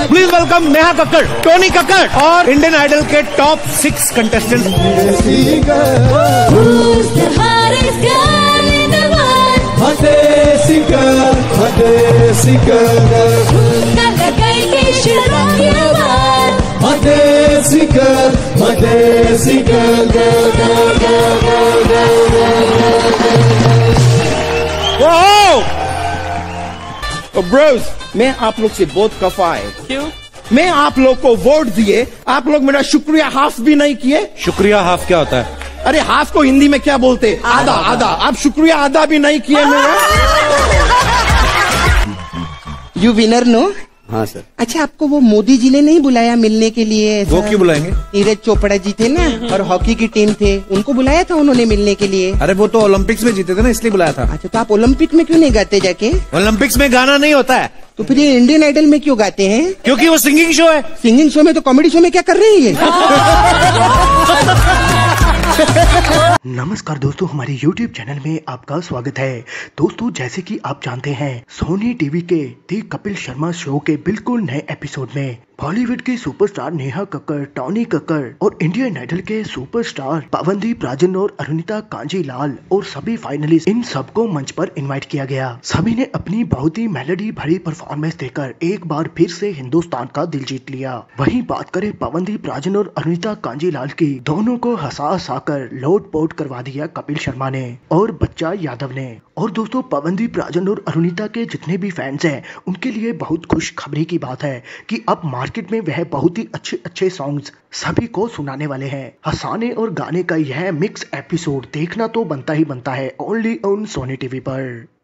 Please welcome Neha Kakkar, Tony Kakkar और Indian Idol के top 6 contestant. Bros, मैं आप लोग से बहुत खफा है। क्यों? मैं आप लोग को वोट दिए, आप लोग मेरा शुक्रिया हाफ भी नहीं किए। शुक्रिया हाफ क्या होता है? अरे हाफ को हिंदी में क्या बोलते? आधा आधा। आप शुक्रिया आधा भी नहीं किए मेरा। You winner no? हाँ सर। अच्छा, आपको वो मोदी जी ने नहीं बुलाया मिलने के लिए? वो क्यों बुलाएंगे? नीरज चोपड़ा जी थे ना, और हॉकी की टीम थे, उनको बुलाया था उन्होंने मिलने के लिए। अरे वो तो ओलंपिक्स में जीते थे ना, इसलिए बुलाया था। अच्छा, तो आप ओलंपिक में क्यों नहीं गाते जाके? ओलंपिक्स में गाना नहीं होता है। तो फिर ये इंडियन आइडल में क्यों गाते हैं? क्योंकि वो सिंगिंग शो है। सिंगिंग शो में तो कॉमेडी शो में क्या कर रहे हैं ये? नमस्कार दोस्तों, हमारे YouTube चैनल में आपका स्वागत है। दोस्तों, जैसे कि आप जानते हैं, सोनी टीवी के दी कपिल शर्मा शो के बिल्कुल नए एपिसोड में बॉलीवुड की सुपरस्टार नेहा कक्कड़, टोनी कक्कड़ और इंडियन आइडल के सुपरस्टार पवनदीप राजन और अरुणिता कांजीलाल और सभी फाइनलिस्ट, इन सबको मंच पर इनवाइट किया गया। सभी ने अपनी बहुत ही मेलोडी भरी परफॉर्मेंस देकर एक बार फिर से हिंदुस्तान का दिल जीत लिया। वहीं बात करें पवनदीप राजन और अरुणिता कांजीलाल की, दोनों को हंसा कर लोटपोट करवा दिया कपिल शर्मा ने और बच्चा यादव ने। और दोस्तों, पवनदीप राजन और अरुणिता के जितने भी फैंस हैं, उनके लिए बहुत खुशखबरी की बात है कि अब मार्केट में वह बहुत ही अच्छे सॉन्ग्स सभी को सुनाने वाले हैं। हंसाने और गाने का यह मिक्स एपिसोड देखना तो बनता ही बनता है, ओनली ऑन सोनी टीवी पर।